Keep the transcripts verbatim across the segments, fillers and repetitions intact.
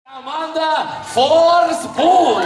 Команда FORSE Pool.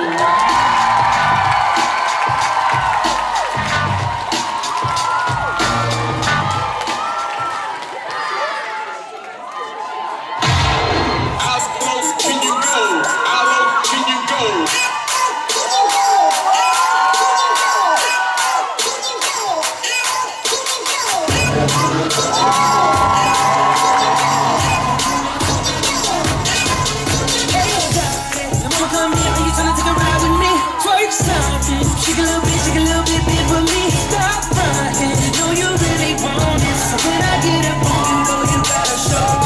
Shake a little bit, shake a little bit, bit for me. Stop running, know you really want it. So when I get up on you, know you gotta show.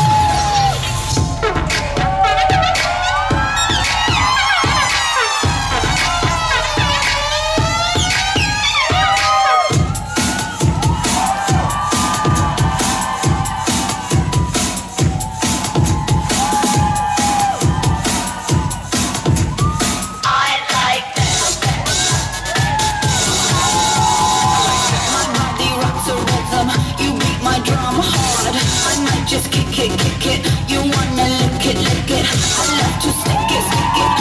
Just kick it, kick it. You wanna lick it, lick it. I love to stick it, stick it.